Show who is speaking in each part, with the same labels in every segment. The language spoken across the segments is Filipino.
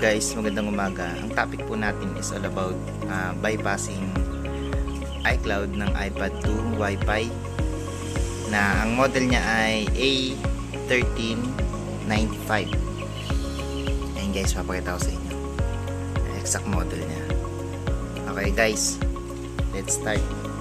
Speaker 1: guys, magandang umaga. Ang topic po natin is all about bypassing iCloud ng iPad to Wi-Fi na ang model niya ay A1395. Ayun guys, papakita ko sa inyo exact model niya. Okay guys, let's start.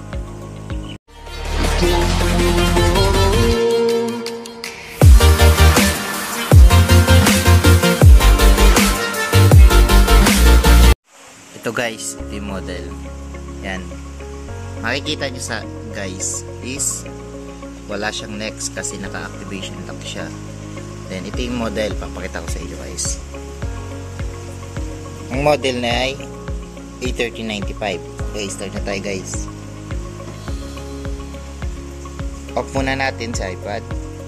Speaker 1: Ito guys, ito yung model. Yan. Makikita nyo sa guys is wala siyang next kasi naka-activation lock siya. Then ito yung model, papakita ko sa inyo guys. Ang model na ay A1395. Okay, start na tayo guys. Off muna natin sa iPad.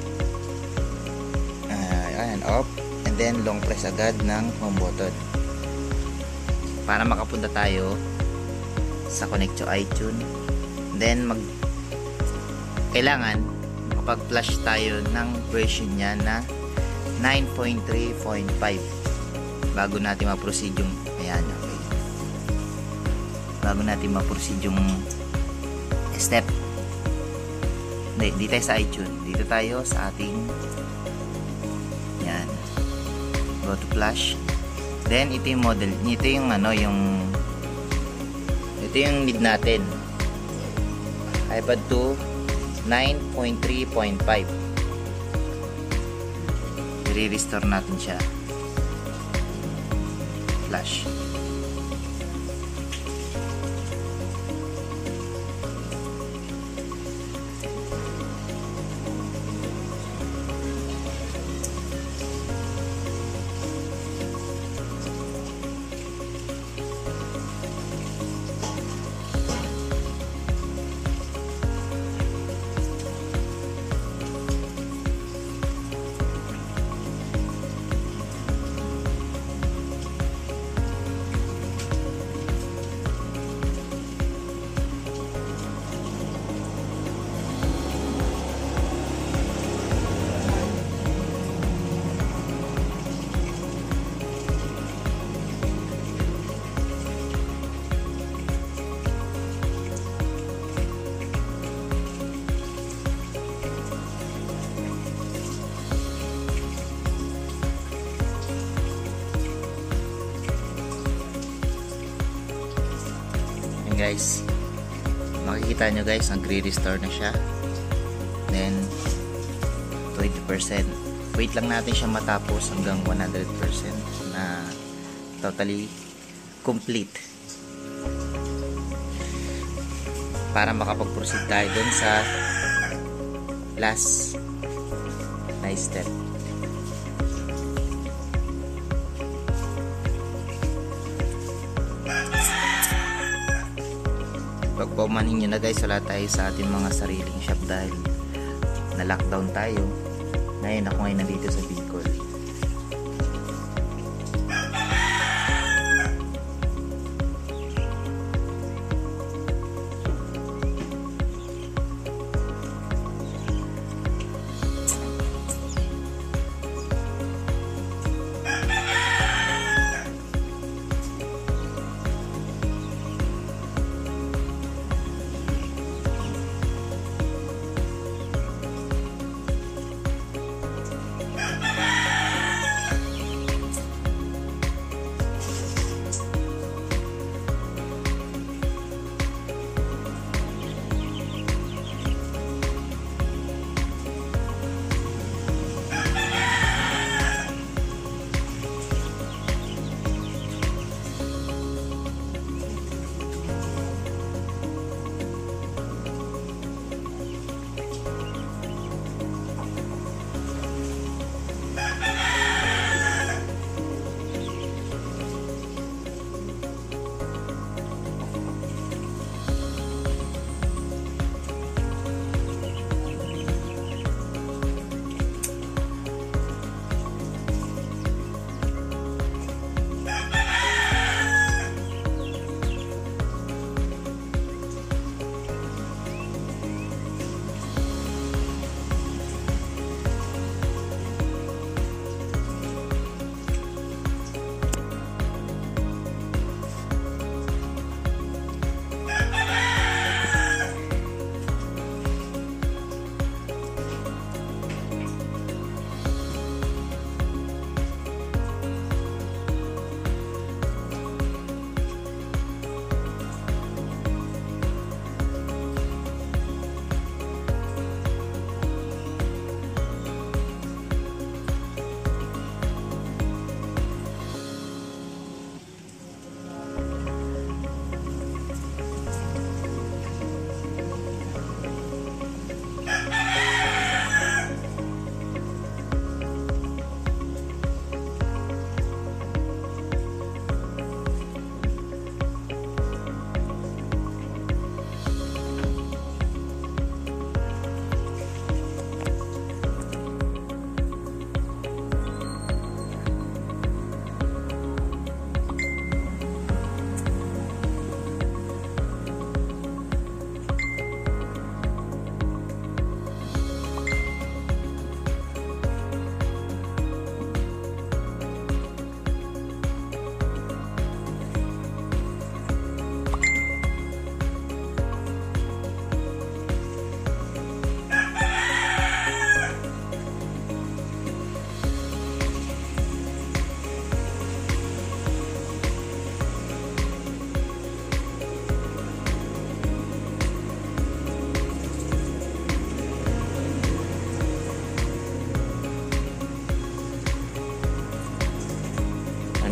Speaker 1: Ayan, off. And then long press agad ng home button para makapunta tayo sa connect to iTunes. Then kailangan makapag-flash tayo ng version niya na 9.3.5 bago natin ma-proceed yung okay. Bago natin ma-proceed yung step. Hindi tayo sa iTunes. Dito tayo sa ating yan. Go to flash. Then ito yung model, ito yung ito yung need natin. iPad 2 9.3.5. I-restore natin siya. Flash. Guys, makikita nyo guys, nagre-restore na siya. Then 20%. Wait lang natin siya matapos hanggang 100% na totally complete para makapag-proceed tayo dun sa last step. Pagpaumanhin nyo na guys, wala tayo sa ating mga sariling shop dahil na-lockdown tayo. Ngayon ako ngayon nandito sa Bicol.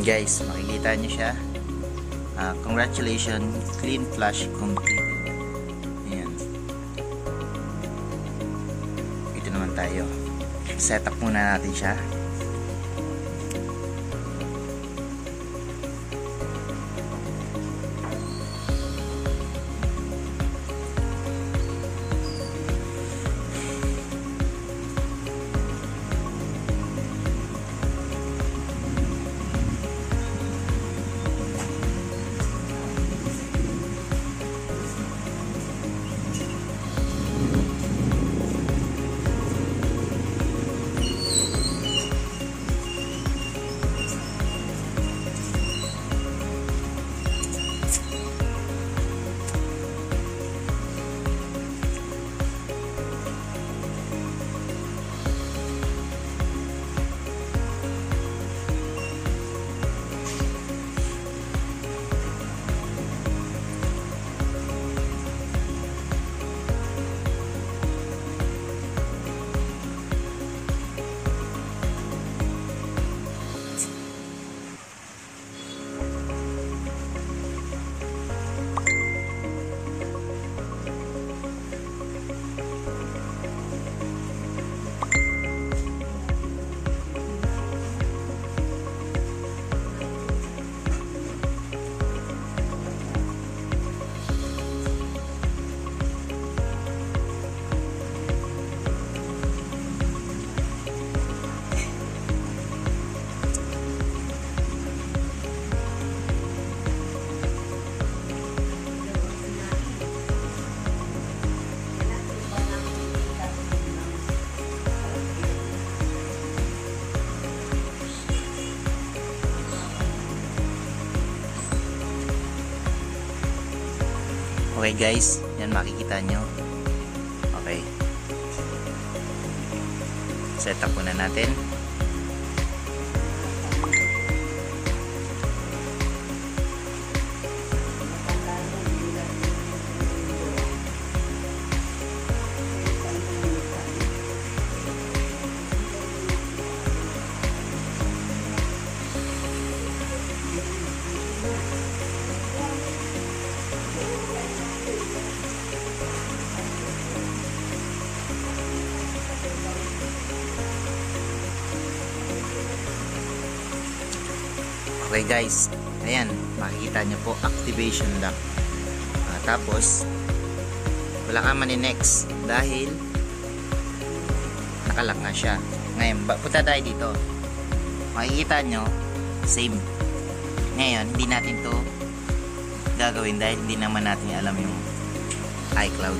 Speaker 1: Yan guys, makikita nyo siya. Congratulations, clean flush completed. Ayan. Ito naman tayo. Set up muna natin siya. Okay guys, yan makikita nyo. Okay. Set up muna natin. Okay guys, ayan, makikita nyo po, activation lock. Tapos wala ka mani-next dahil nakalock na siya. Ngayon, punta tayo dito. Makikita nyo, same. Ngayon, hindi natin to gagawin dahil hindi naman natin alam yung iCloud.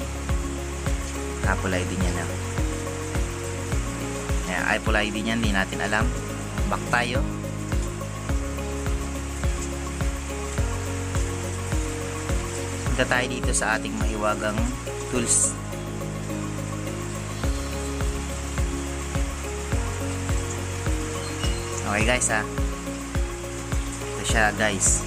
Speaker 1: Apple ID niya na. Ayan, Apple ID niya, hindi natin alam. Back tayo. Punta tayo dito sa ating mahiwagang tools. Okay guys ha. Ito siya guys.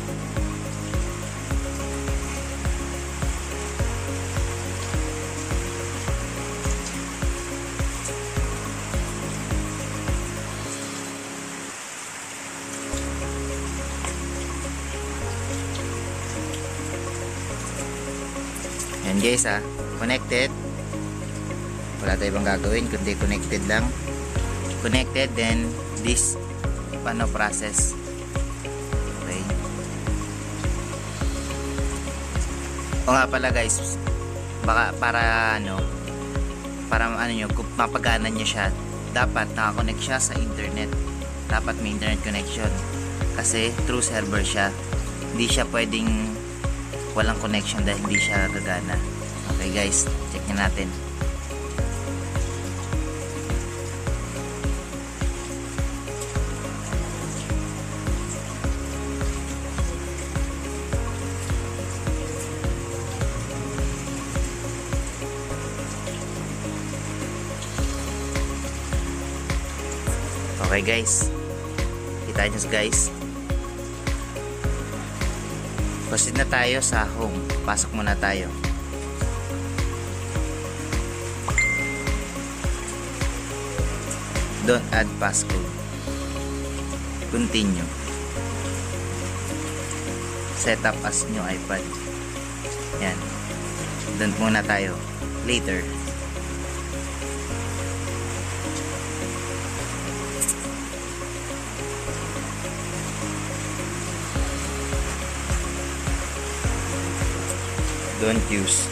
Speaker 1: Yan guys ha, connected. Wala tayo ibang gagawin kundi connected lang. Connected, then this paano process. Okay. O nga pala guys, baka para ano nyo, kung mapaganan nyo siya, dapat nakakonect siya sa internet. Dapat may internet connection kasi through server siya. Hindi siya pwedeng walang connection dahil hindi siya gagana. Okay guys, check nyo natin. Okay guys, kita nyo guys, proceed na tayo sa home. Pasok muna tayo. Don't add passcode. Continue. setup as new iPad. Yan. Doon muna tayo. Later. Don't use.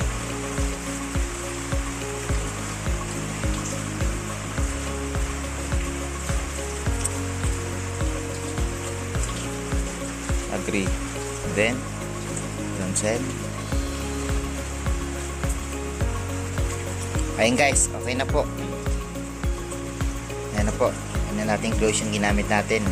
Speaker 1: Agree. Then don't send. Ayun guys, okay na po. Ayan na po. Ayan na natin close yung ginamit natin.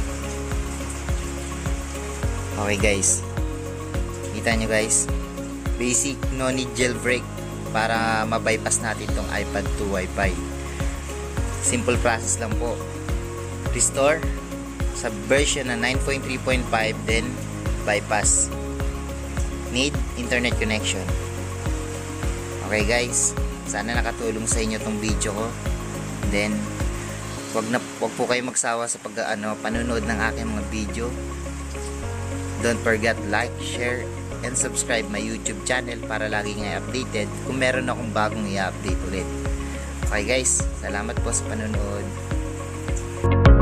Speaker 1: Okay guys. Kita nyo guys. Basic, no need jailbreak para ma-bypass natin itong iPad to Wi-Fi. Simple process lang po. Restore sa version na 9.3.5, then bypass. Need internet connection. Okay guys, sana nakatulong sa inyo tong video ko. Then wag po kayo magsawa sa panonood ng aking mga video. Don't forget like, share, and subscribe my YouTube channel para lagi nga updated kung meron akong bagong i-update ulit. Okay guys, salamat po sa panonood.